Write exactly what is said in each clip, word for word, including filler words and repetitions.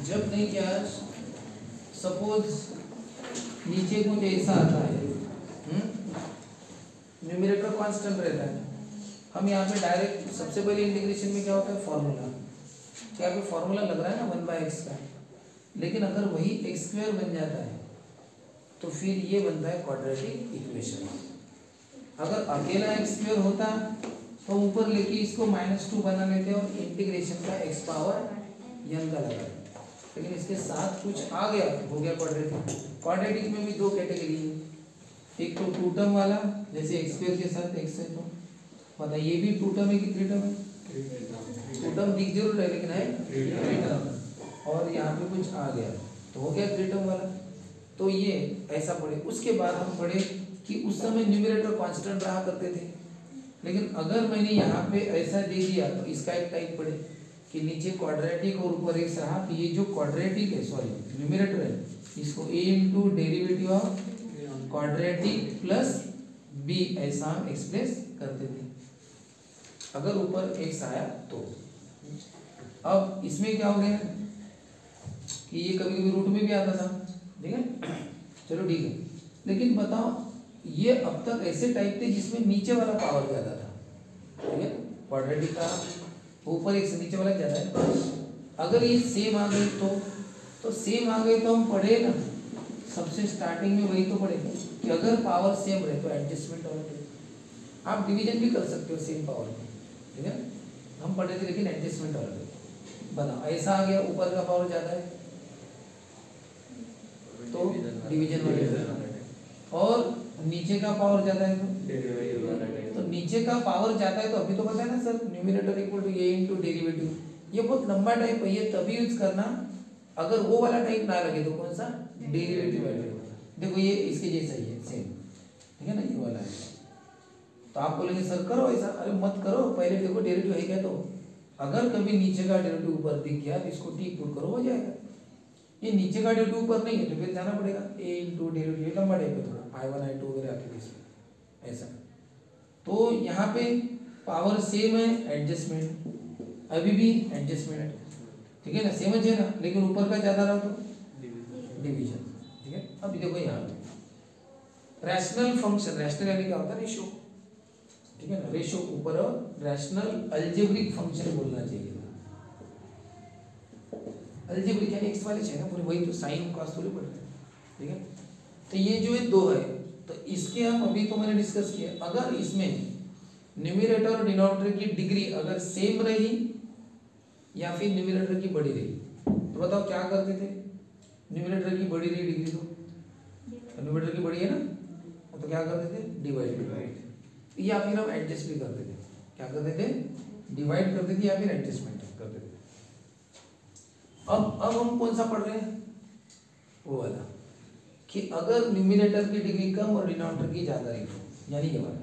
जब नहीं क्या, सपोज नीचे कुछ ऐसा आता है, न्यूमरेटर कांस्टेंट रहता है, हम यहाँ पे डायरेक्ट सबसे पहले इंटीग्रेशन में क्या होता है, फॉर्मूला, क्या पे फॉर्मूला लग रहा है ना वन बाय एक्स का, लेकिन अगर वही एक्स स्क्वायर बन जाता है तो फिर ये बनता है क्वाड्रेटिक इक्वेशन। अगर अकेला एक्स स्क्वायर होता तो ऊपर लेके इसको माइनस टू बना लेते और इंटीग्रेशन का एक्स पावर यन का लगा, लेकिन इसके साथ कुछ आ गया हो गया क्वाड्रेटिक। क्वाड्रेटिक में भी दो कैटेगरी है, एक तो टू टर्म वाला, जैसे एक्स स्क्वायर के साथ एक्स है, तो पता ये भी टू टर्म है कि थ्री टर्म है, टू टर्म दिख जरूर है लेकिन है थ्री टर्म, और यहाँ पे कुछ आ गया तो हो गया थ्री टर्म वाला। तो ये ऐसा पढ़े। उसके बाद हम पढ़े कि उस समय न्यूमरेटर कांस्टेंट रहा करते थे, लेकिन अगर मैंने यहाँ पे ऐसा दे दिया तो इसका एक टाइप पढ़े कि नीचे क्वाड्रेटिक और ऊपर एक्स रहा, तो ये जो क्वाड्रेटिक है सॉरी न्यूमरेटर है, इसको a into derivative of quadratic plus b ऐसा हम एक्सप्रेस करते थे अगर ऊपर x आया तो। अब इसमें क्या हो गया कि ये कभी कभी रूट में भी आता था, ठीक है, चलो ठीक है, लेकिन बताओ ये अब तक ऐसे टाइप थे जिसमें नीचे वाला पावर ज्यादा था, ठीक है, क्वाड्रेटिक का ऊपर एक से नीचे वाला ज्यादा है। अगर ये सेम आ गई तो तो सेम आ गई तो हम पढ़े ना सबसे स्टार्टिंग में वही तो पढ़े कि अगर पावर सेम रहे तो एडजस्टमेंट और आप डिवीजन भी कर सकते हो सेम पावर में, ठीक है, हम पढ़े थे, लेकिन एडजस्टमेंट और बनाओ। ऐसा आ गया ऊपर का पावर ज्यादा है तो डिवीजन वाले, और नीचे का पावर ज्यादा है तो तो नीचे का पावर ज्यादा है तो अभी तो पता है ना sir, numerator equal to A into derivative. ये बहुत लंबा टाइप है, ये तभी यूज करना अगर वो वाला टाइप ना लगे तो कौन सा डेरिवेटिव वाला। देखो ये इसके जैसा ही है सेम, ठीक है ना, ये वाला है। तो आप बोलेंगे सर करो ऐसा, अरे मत करो, पहले देखो डेरिवेटिव है क्या, तो अगर कभी नीचे का डेरिवेटिव ऊपर दिख गया तो इसको टी पुट करो हो जाएगा। ये नीचे का डेरिवेटिव ऊपर नहीं है तो फिर जाना पड़ेगा ए इंटू डेरिवेटिव, लंबा टाइप है थोड़ा, आई वन आई टू वगैरह आते थे इसमें ऐसा। तो यहाँ पे पावर सेम है, एडजस्टमेंट अभी भी एडजस्टमेंट, ठीक है ना, सेम है ना, लेकिन ऊपर का ज्यादा रहा तो डिवीजन, ठीक है। अभी देखो यहाँ पे रैशनल फंक्शन, रैशनल यानी क्या होता है, रेशो, ठीक है ना, रेशो ऊपर और रैशनल अलजेब्रिक फंक्शन बोलना चाहिए। अलजेब्रिक यानी एक्स वाले चाहिए ना पूरे, वही तो साइन कॉस थोड़ी पढ़ रहे हैं, ठीक है। तो ये जो है दो है, तो इसके हम अभी तो मैंने डिस्कस किया, अगर इसमें न्यूमरेटर और डिनोमिनेटर की डिग्री अगर सेम रही या फिर न्यूमरेटर की बड़ी रही तो बताओ क्या करते थे, न्यूमरेटर की बड़ी रही डिग्री तो न्यूमरेटर की बड़ी है ना, तो क्या करते थे डिवाइड डिवाइड, या फिर हम एडजस्ट भी करते थे, क्या करते थे डिवाइड करते थे या फिर एडजस्टमेंट करते थे। अब अब हम कौन सा पढ़ रहे हैं, वो वाला कि अगर न्यूमरेटर की डिग्री कम और डिनोमिनेटर की ज्यादा रही, यानी ये वाला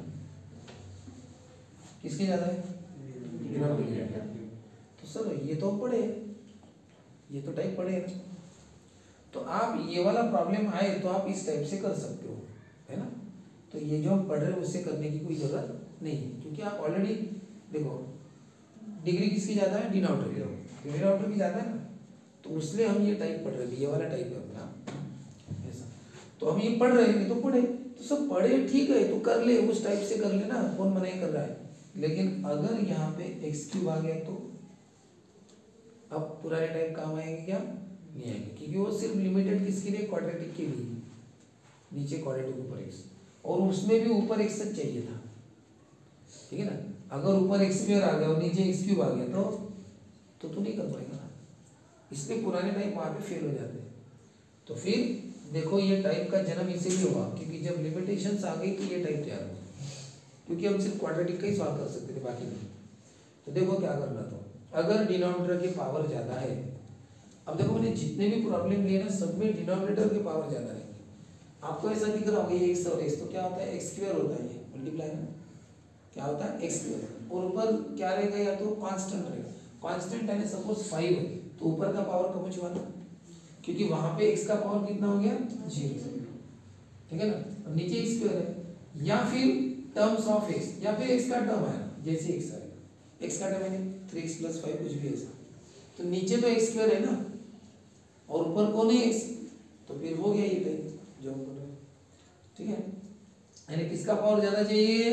किसकी ज्यादा है, डिनोमिनेटर। तो सर ये तो पढ़े, ये तो टाइप पढ़े ना, तो आप ये वाला प्रॉब्लम आए तो आप इस टाइप से कर सकते हो, है ना। तो ये जो हम पढ़ रहे हैं उससे करने की कोई जरूरत नहीं है, क्योंकि आप ऑलरेडी देखो डिग्री किसकी ज्यादा है, डिनोमिनेटर की, डिनोमिनेटर की ज्यादा है ना, तो उसलिए हम ये टाइप पढ़ रहे थे, ये वाला टाइप है अपना ऐसा। तो हम ये पढ़ रहे हैं तो पढ़े, तो सब पढ़े ठीक है, तो कर ले उस टाइप से कर लेना, कौन मना कर रहा है। लेकिन अगर यहाँ पे एक्स क्यूब आ गया तो अब पुराने टाइप काम आएंगे क्या, नहीं आएंगे, क्योंकि वो सिर्फ लिमिटेड किसके लिए, क्वाड्रेटिक के लिए, नीचे क्वाड्रेटिक ऊपर एक्स, और उसमें भी ऊपर एक्स तक चाहिए था, ठीक है ना। अगर ऊपर एक्स स्क्वायर आ गया और नीचे एक्स क्यूब आ गया तो तो तू नहीं कर पाएगा ना, इसलिए पुराने टाइप वहाँ पे फेल हो जाते हैं। तो फिर देखो ये टाइप का जन्म इसीलिए हुआ क्योंकि जब लिमिटेशंस आ गई तो ये टाइप तैयार हुआ, क्योंकि हम सिर्फ क्वाड्रेटिक का ही सॉल्व कर सकते थे, बाकी नहीं। तो देखो क्या करना, तो अगर डिनोमिनेटर की पावर ज़्यादा है, अब देखो मैंने जितने भी प्रॉब्लम लिए ना सब में डिनोमिनेटर की पावर ज़्यादा रहेगी। आपको ऐसा दिख रहा होगा ये एक्स और एक्स, तो क्या होता है एक्स स्क्वायर होता है, ये मल्टीप्लाई में क्या होता है एक्स स्क्वायर, और ऊपर क्या रहेगा, या तो कांस्टेंट रहेगा, कांस्टेंट यानी सपोज फाइव है तो ऊपर का पावर कम छुआ ना, क्योंकि वहां पे x का पावर कितना हो गया जीरो, ठीक है ना, और नीचे x स्क्वायर है, या फिर टर्म्स ऑफ x, या फिर x का टर्म है जैसे x आएगा, x का टर्म है थ्री एक्स प्लस फाइव कुछ भी ऐसा, तो नीचे तो x स्क्वायर है ना, और ऊपर कौन है एक्स, तो फिर हो गया ये टाइप जो हम कर रहे हैं, ठीक है। यानी किसका पावर ज्यादा चाहिए,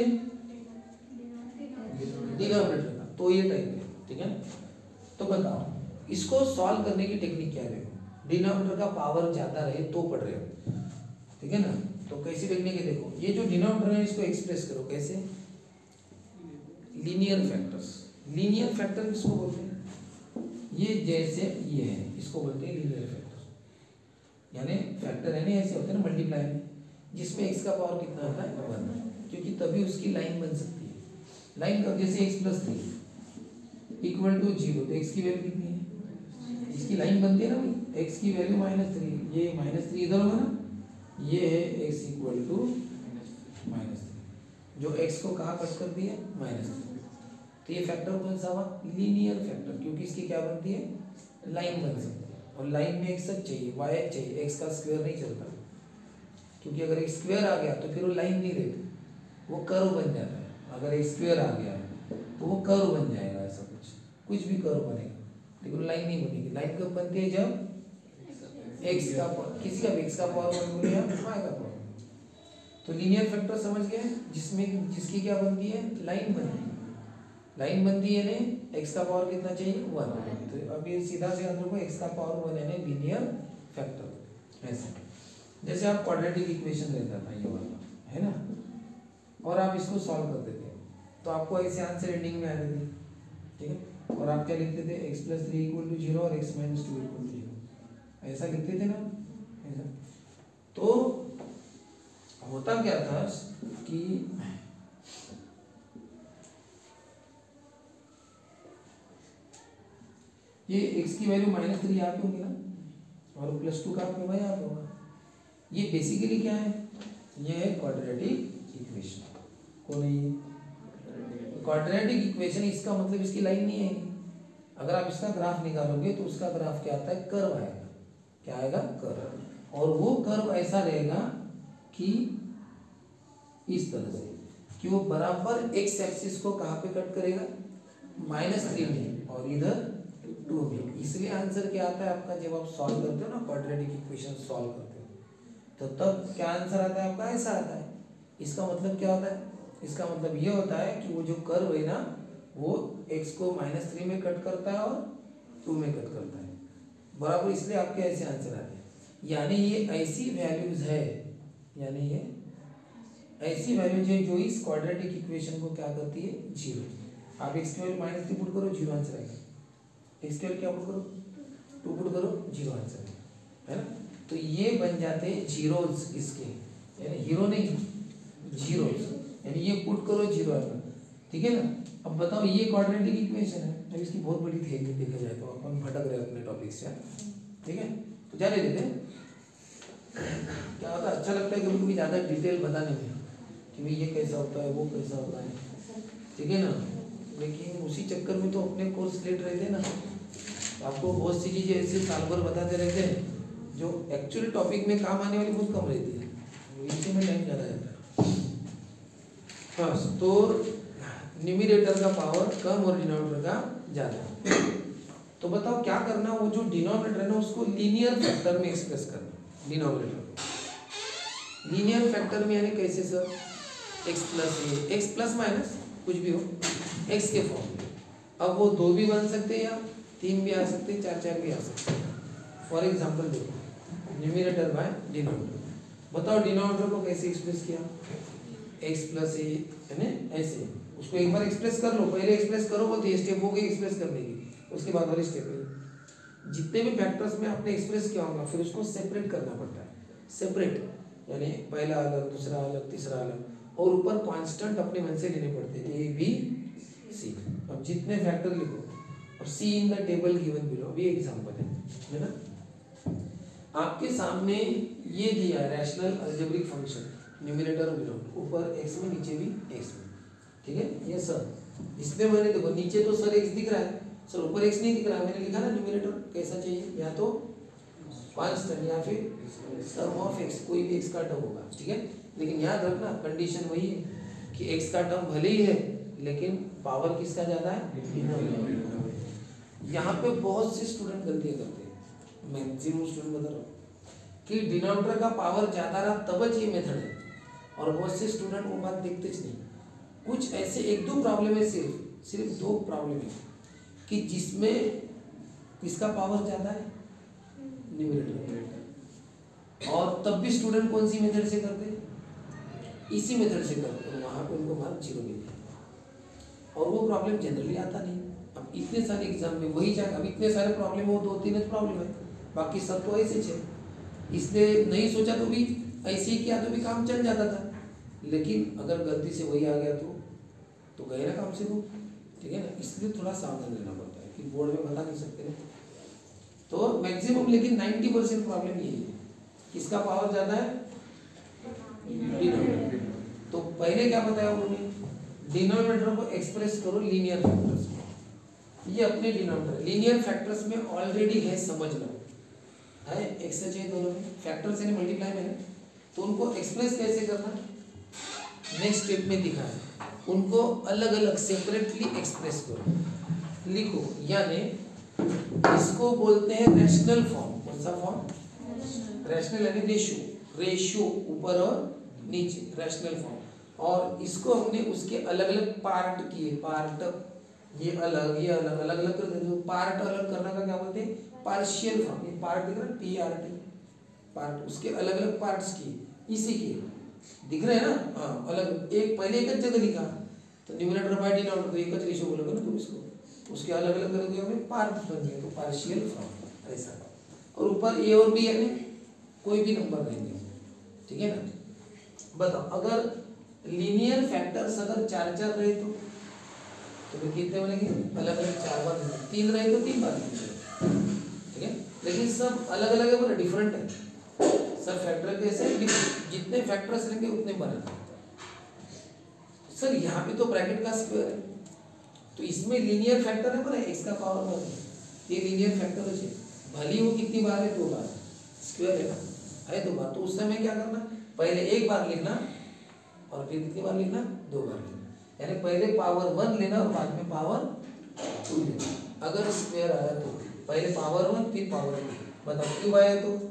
डिनोमिनेटर का, तो ये टाइप है, ठीक है। तो बताओ इसको सॉल्व करने की टेक्निक क्या है, डिनोमिनेटर का पावर ज्यादा रहे तो पढ़ रहे हो, ठीक है ना। तो कैसी टेक्निक है, देखो ये जो डिनोमिनेटर है इसको एक्सप्रेस करो कैसे, लीनियर फैक्टर्स। लीनियर फैक्टर किसको बोलते हैं, ये जैसे ये है इसको बोलते हैं लीनियर फैक्टर। यानी फैक्टर है ना ऐसे होते हैं ना मल्टीप्लाई में, जिसमें एक्स का पावर कितना होता है वन, क्योंकि तभी उसकी लाइन बन सकती है। लाइन का जैसे X plus three equal to zero, तो एक्स की वैल्यू कितनी है, इसकी लाइन बनती है ना भाई, एक्स की वैल्यू माइनस थ्री, ये माइनस थ्री इधर होगा ना, ये है X equal to minus three, जो एक्स को कहाँ कट कर दिया माइनस थ्री, तो ये फैक्टर कौन सा हुआ, लीनियर फैक्टर, क्योंकि इसकी क्या बनती है लाइन बन सकती है। और लाइन में एक्स चाहिए, वाई चाहिए, एक्स का स्क्वायर नहीं चलता, क्योंकि अगर एक स्क्वायर आ गया तो फिर वो लाइन नहीं रहती, वो कर्व बन जाता है। अगर एक स्क्वायर आ गया तो वो कर्व बन जाएगा, ऐसा कुछ कुछ भी कर्व बनेगा, लेकिन लाइन नहीं बनेगी। लाइन कब बनती है, जब एक्स का किसी का एक्स का पावर वन बोले या वाई का पावर। तो लीनियर फैक्टर समझ गए, जिसमें जिसकी क्या बनती है लाइन बनती है, लाइन बनती है ने एक्स का पावर कितना चाहिए वन, तो अब ये सीधा से आंसर को एक्स का पावर वन है लीनियर फैक्टर। ऐसे जैसे आप क्वाड्रेटिक इक्वेशन रहता था ये वाला है ना, और आप इसको सॉल्व करते थे तो आपको ऐसे आंसर एंडिंग में आ रहे थे, ठीक है। और आप क्या लिखते थे, X plus three equal to zero और X minus two equal to zero, ऐसा लिखते थे ना ऐसा। तो होता क्या था कि ये x की वैल्यू माइनस थ्री यहाँ पे होगी ना, और प्लस टू का आपके भाई यहाँ पे होगा। ये बेसिकली क्या है, ये है क्वाड्रेटिक इक्वेशन। कौन है ये क्वाड्रेटिक इक्वेशन, इसका मतलब इसकी लाइन नहीं है। अगर आप इसका ग्राफ निकालोगे तो उसका ग्राफ क्या आता है, कर्व आएगा। क्या आएगा, कर्व। और वो कर्व ऐसा रहेगा कि इस तरह से कि वो बराबर एक्स एक्सिस को कहाँ पे कट करेगा, माइनस थ्री में, और इधर टू में। इसलिए आंसर क्या आता है आपका, जब आप सॉल्व करते हो ना क्वाड्रेटिक इक्वेशन सॉल्व करते हो, तो तब क्या आंसर आता है आपका, ऐसा आता है। इसका मतलब क्या होता है, इसका मतलब ये होता है कि वो जो कर्व है ना वो x को माइनस थ्री में कट करता है और टू में कट करता है बराबर, इसलिए आपके ऐसे आंसर आते हैं। यानी ये ऐसी वैल्यूज है, यानी ये ऐसी वैल्यूज है जो इस क्वाड्रेटिक इक्वेशन को क्या करती है, जीरो। आप एक्स की वैल्यू माइनस थ्री पुट करो, जीरो आंसर आएगा। एक्स की वैल्यू क्या पुट करो, टू पुट करो, जीरो आंसर आएगा, है ना। तो ये बन जाते हैं जीरोज इसके, यानी हीरो नहीं जीरोज, यानी ये पुट करो जीरो आएगा, ठीक है ना। अब बताओ ये क्वाड्रेटिक इक्वेशन है, अब इसकी बहुत बड़ी थ्योरी देखा जाए तो अपन भटक रहे अपने टॉपिक से, ठीक है। तो जाने देते हैं, क्या होता है अच्छा लगता है कभी कभी ज़्यादा डिटेल बताने में कि भाई ये कैसा होता है वो कैसा होता है, ठीक है ना। लेकिन उसी चक्कर में तो अपने कोर्स लेट रहते हैं ना, आपको बहुत सी चीज़ें ऐसे साल भर बताते रहते हैं जो एक्चुअली टॉपिक में काम आने वाली बहुत कम रहती है, इसी में टाइम ज़्यादा जाता है। फर्स्ट तो न्यूमरेटर का पावर कम और डिनोमिनेटर का ज़्यादा। तो बताओ क्या करना, वो जो डिनोमिनेटर है ना उसको लीनियर फैक्टर में एक्सप्रेस करना। डिनोमिनेटर को लीनियर फैक्टर में यानी कैसे sir, X plus A, X plus minus कुछ भी हो, एक्स के फॉर्म में। अब वो दो भी बन सकते हैं या तीन भी आ सकते हैं, चार चार भी आ सकते हैं। फॉर एग्जाम्पल देखो न्यूमरेटर बाय डिनोमिनेटर। बताओ डिनोमिनेटर को कैसे एक्सप्रेस किया, एक्स प्लस ए है ना, ऐसे उसको एक बार एक्सप्रेस कर लो, पहले एक्सप्रेस करो बोलते ये स्टेप हो गई एक्सप्रेस करने की, उसके बाद वाली स्टेप है। जितने भी फैक्टर्स में आपने एक्सप्रेस किया होगा फिर उसको सेपरेट करना पड़ता है, सेपरेट यानी पहला अलग, दूसरा अलग, तीसरा अलग, और ऊपर कांस्टेंट अपने मन से लेने पड़ते हैं, ए बी सी। अब जितने फैक्टर लिखो, अब see in the table given below, अभी एग्जांपल है है ना। आपके सामने ये दिया है रैशनल अलजेब्रिक फंक्शन, न्यूमरेटर और डिनोमिनेटर, ऊपर एक्स में नीचे भी एक्स में, ठीक है। ये सर इसमें मैंने देखो नीचे तो सर एक्स दिख रहा है सर, ऊपर एक्स नहीं दिख रहा है, मैंने लिखा ना न्यूमरेटर कैसा चाहिए, या तो कांस्टेंट या फिर सम ऑफ एक्स, कोई भी एक्स का टर्म होगा, ठीक है। लेकिन याद रखना कंडीशन वही है कि एक्स का टर्म भले ही है लेकिन पावर किसका ज़्यादा है, डिनोमिनेटर। यहाँ पे बहुत से स्टूडेंट गलतियाँ करते हैं, मैक्सिमम स्टूडेंट बता रहा हूँ कि डिनोमिनेटर का पावर ज़्यादा रहा तब ये मेथड है, और बहुत से स्टूडेंट वो बात देखते ही नहीं। कुछ ऐसे एक दो प्रॉब्लम है, सिर्फ सिर्फ दो प्रॉब्लम है कि जिसमें किसका पावर ज़्यादा है, न्यूमरेटर, और तब भी स्टूडेंट कौन सी मेथड से करते हैं, इसी मेथड से करते हैं, वहाँ पे उनको मार्क जीरो मिलते हैं। और वो प्रॉब्लम जनरली आता नहीं। अब इतने सारे एग्जाम में वही जाएगा, अब इतने सारे प्रॉब्लम हो, दो तीन प्रॉब्लम है, बाकी सब तो ऐसे है, इसलिए नहीं सोचा तो भी ऐसे ही किया तो भी काम चल जाता था। लेकिन अगर गलती से वही आ गया तो तो गए ना काम से वो, ठीक है ना, इसलिए थोड़ा सावधान रहना पड़ता है कि बोर्ड में बता नहीं सकते ना। तो मैक्सिमम लेकिन नाइन्टी परसेंट प्रॉब्लम यही है, किसका पावर ज़्यादा है, डिनोमिनेटर। तो पहले क्या बताया उन्होंने, डिनोमिनेटर को एक्सप्रेस करो लीनियर फैक्टर्स में। ये अपने डिनोमिनेटर लीनियर फैक्टर्स में ऑलरेडी है, समझ लो है, एक्स है दोनों में, फैक्टर्स यानी मल्टीप्लाई में, तो उनको एक्सप्रेस कैसे करना नेक्स्ट स्टेप में दिखा है। उनको अलग अलग सेपरेटली एक्सप्रेस करो, लिखो, यानी इसको बोलते हैं रैशनल फॉर्म। कौन सा फॉर्म, रैशनल यानी रेशियो, रेशियो ऊपर और नीचे, रैशनल फॉर्म। और इसको हमने उसके अलग अलग पार्ट किए, पार्ट ये अलग ये अलग अलग अलग कर देते, पार्ट अलग करने का क्या बोलते हैं, पार्शियल फॉर्म। ये पार्ट दिख रहा है, पी आर टी, पार्ट, उसके अलग अलग पार्ट्स किए, इसी के दिख रहे हैं ना, हाँ अलग, एक पहले एक जगह लिखा तो न्यूमरेटर बाय डिनोमिनेटर तो एक रेशियो बोलोगे ना तुम इसको, उसके अलग अलग कर दिया हमें पार्ट बन गए, तो पार्शियल फॉर्म ऐसा। और ऊपर ए और बी यानी कोई भी नंबर रहेंगे, ठीक है ना। बताओ अगर लीनियर फैक्टर्स अगर चार चार रहे तो तो फिर कितने बनेंगे, अलग अलग चार बार, तीन रहे तो तीन बार, ठीक है। लेकिन सब अलग अलग है, बोले डिफरेंट है, सब फैक्टर कैसे, जितने फैक्टर्स रहेंगे उतने बनेंगे। सर यहाँ पे तो ब्रैकेट का स्क्वायर है, तो इसमें लीनियर फैक्टर है, बोले एक्स का पावर वन, ये लीनियर फैक्टर है, भली वो कितनी बार है, दो बार, स्क्वायर है ना, है दो बार। तो उस समय क्या करना, पहले एक बार लिखना और फिर कितनी बार लिखना, दो बार लिखना, यानी पहले पावर वन लेना और बाद में पावर टू लेना। अगर स्क्वायर आया तो पहले पावर वन फिर पावर टू। बताओ क्यों आया, तो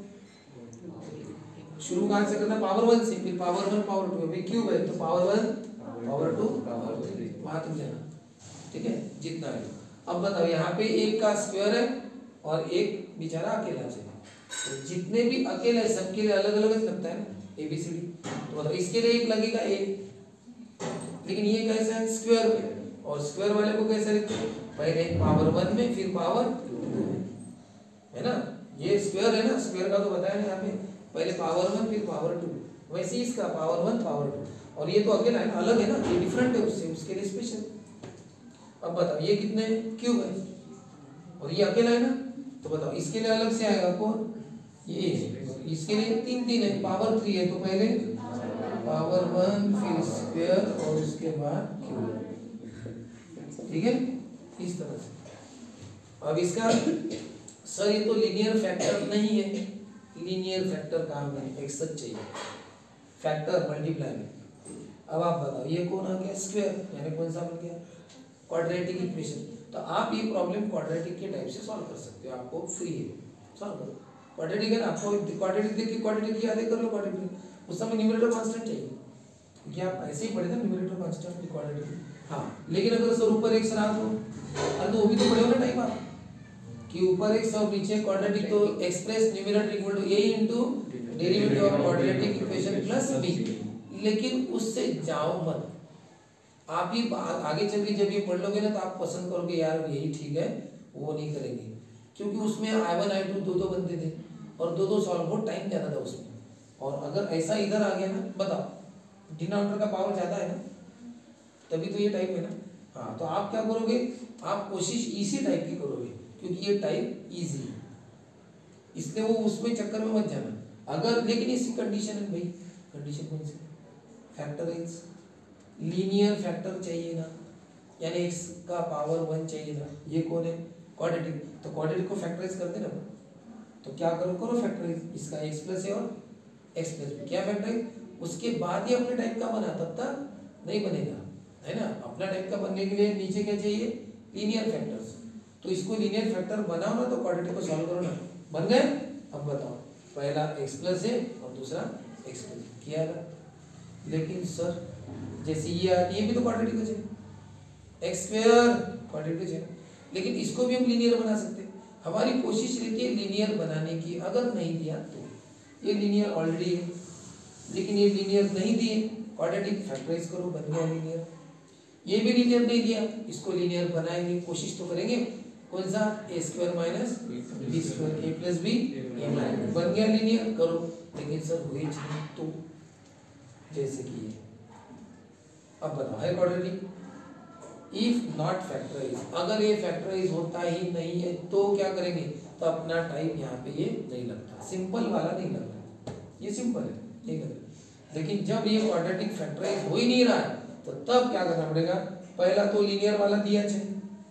शुरू कहाँ से करना, पावर वन से, फिर पावर वन पावर टू, अभी क्यूब है तो power one power two power three, वहां तक जाना, ठीक है, जितना है। अब बताओ यहाँ पे एक का स्क्वायर है और एक बेचारा अकेला है, तो जितने भी अकेले हैं सबके लिए अलग अलग लगता है ना, ए बी सी डी। तो बताओ इसके लिए एक लगेगा ए, लेकिन ये कैसा है, स्क्वायर में, और स्क्वायर वाले को कैसे लिखते हैं, पहले पावर वन में फिर पावर टू में, है ना, ये स्क्वायर है ना, स्क्वायर का तो बताया ना यहाँ पे, पहले पावर वन फिर पावर टू, वैसे इसका पावर वन पावर टू, और ये तो अकेला है ना, अलग है ना, ये डिफरेंट है उससे, उसके लिए स्पेशल। अब बताओ ये कितने क्यूब है और ये अकेला है ना, तो बताओ इसके लिए अलग से आएगा कौन, ये, इसके लिए तीन तीन है, पावर थ्री है, तो पहले पावर वन फिर स्क्वायर और उसके बाद क्यूब, ठीक है, इस तरह से। अब इसका सर ये तो लीनियर फैक्टर नहीं है, लीनियर फैक्टर कहाँ में, एक सच चाहिए, फैक्टर मल्टीप्लाई में। अब आप बताओ ये कौन आ गया, स्क्वायर, यानी कौन सा बन गया, क्वाड्रेटिक इक्वेशन। तो आप ये प्रॉब्लम क्वाड्रेटिक के टाइप से सॉल्व कर सकते हो, आपको फ्री है, सॉल्व करो। क्वाड्रेटिक है ना, आपको क्वाड्रेटिक देख के क्वाड्रेटिक याद कर लो, क्वाड्रेटिक उस समय न्यूमरेटर कांस्टेंट चाहिए, क्योंकि आप ऐसे ही पढ़े थे न्यूमरेटर कांस्टेंट क्वाड्रेटिक। हाँ, लेकिन अगर सर ऊपर एक सर तो अरे तो वो भी तो पढ़े होगा टाइम आप, कि ऊपर एक सब नीचे क्वाड्रेटिक, तो express numerator equal to A into derivative of quadratic equation plus B. लेकिन उससे जाओ मत, आप ही आगे चल के जब ये पढ़ लोगे ना तो आप पसंद करोगे यार यही ठीक है, वो नहीं करेंगे, क्योंकि उसमें आई वन आई टू दो दो बनते थे और दो दो सॉल्व बहुत टाइम ज़्यादा था उसमें। और अगर ऐसा इधर आ गया ना, बताओ डिनोमिनेटर का पावर ज़्यादा है ना, तभी तो ये टाइप है ना। हाँ, तो आप क्या करोगे, आप कोशिश इसी टाइप की करोगे, क्योंकि ये टाइप इजी है, इसलिए वो उसमें चक्कर में मत जाना। अगर लेकिन इसी कंडीशन है भाई, कंडीशन कौन सी, फैक्टराइज लीनियर फैक्टर चाहिए ना, यानी एक्स का पावर वन चाहिए ना, ये कौन है, क्वाड्रेटिक, तो क्वाड्रेटिक को फैक्टराइज कर देना। तो क्या करो करो फैक्टराइज, इसका एक्स प्लस है और एक्स प्लस बी, क्या फैक्टराइज, उसके बाद ही अपने टाइप का बना, तब तक नहीं बनेगा, है ना। अपना टाइप का बनने के लिए नीचे क्या चाहिए, लीनियर फैक्टर्स। तो इसको लीनियर फैक्टर बनाओ ना, तो क्वाड्रेटिक को सॉल्व करो ना, बन गए। अब बताओ, पहला एक्स प्लस है और दूसरा एक्स प्लस किया था, लेकिन सर जैसे ये ये भी तो क्वाड्रेटिक है, एक्स स्क्वायर क्वाड्रेटिक है, लेकिन इसको भी हम लीनियर बना सकते हैं। हमारी कोशिश रहती है लीनियर बनाने की, अगर नहीं दिया तो ये लीनियर ऑलरेडी है, लेकिन ये लीनियर नहीं दिए, क्वाड्रेटिक फैक्टराइज करो, बन गया लीनियर। ये भी लीनियर नहीं दिया, इसको लीनियर बनाएंगे, कोशिश तो करेंगे। कौन सा, A square minus B square, A plus B, बन गया लीनियर, करो। लेकिन सर हुई नहीं तो, जैसे कि ये, अब बताओ है क्वाड्रेटिक। इफ नॉट फैक्टराइज, अगर ये फैक्टराइज होता ही नहीं है तो क्या करेंगे, तो अपना टाइप यहाँ पे ये नहीं लगता, सिंपल वाला नहीं लग रहा, ये सिंपल है नहीं लग रहा। लेकिन जब ये क्वाड्रेटिक फैक्टराइज हो ही नहीं रहा है तो तब क्या करना पड़ेगा, पहला तो लीनियर वाला दिया है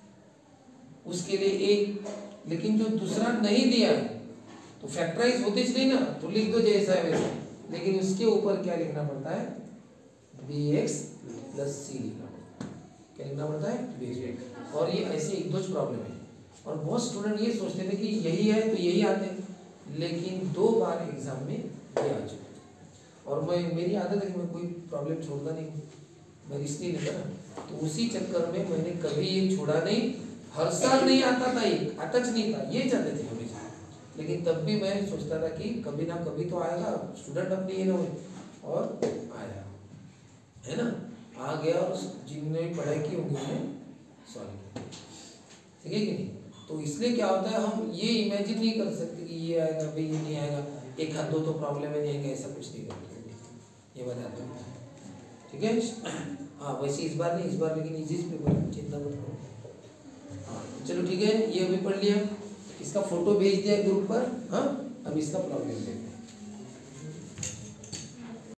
उसके लिए ए, लेकिन जो दूसरा नहीं दिया है तो फैक्टराइज होते नहीं ना, तो लिख दो जैसा है वैसा, लेकिन उसके ऊपर क्या लिखना पड़ता है, बी एक्स प्लस सी लिखना पड़ता है। क्या लिखना पड़ता है, बी एक्स। और ये ऐसे एक दो प्रॉब्लम है, और बहुत स्टूडेंट ये सोचते थे कि यही है तो यही आते हैं, लेकिन दो बार एग्जाम में ये आ चुके। और मैं, मेरी आदत है कि मैं कोई प्रॉब्लम छोड़ता नहीं, मैं रिस्क नहीं लेता ना, तो उसी चक्कर में मैंने कभी ये छोड़ा नहीं। हर साल नहीं आता था, ये अटच नहीं था, ये चाहते थे हमेशा, लेकिन तब भी मैं सोचता था कि कभी ना कभी तो आएगा, स्टूडेंट अपनी ये ना हो, और आया है ना, आ गया, और जिनने पढ़ाई की होगी उन्हें सॉल्व किया, ठीक है कि नहीं। तो इसलिए क्या होता है, हम ये इमेजिन नहीं कर सकते कि ये आएगा भाई ये नहीं आएगा, एक हाथ दो तो प्रॉब्लम है नहीं आएगा, ऐसा कुछ नहीं करते, ये बताते हैं, ठीक है। हाँ वैसे इस बार नहीं, इस बार लेकिन इजी पेपर, चिंता मत करो। हाँ चलो ठीक है, ये अभी पढ़ लिया, इसका फोटो भेज दिया ग्रुप पर। हाँ अब इसका प्रॉब्लम देखते हैं।